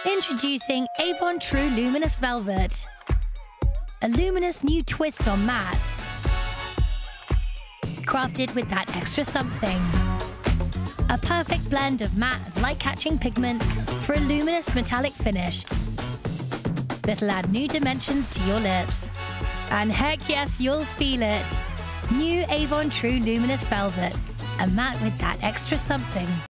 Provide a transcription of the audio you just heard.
Introducing Avon True Luminous Velvet. A luminous new twist on matte. Crafted with that extra something. A perfect blend of matte and light-catching pigments for a luminous metallic finish that'll add new dimensions to your lips. And heck yes, you'll feel it. New Avon True Luminous Velvet. A matte with that extra something.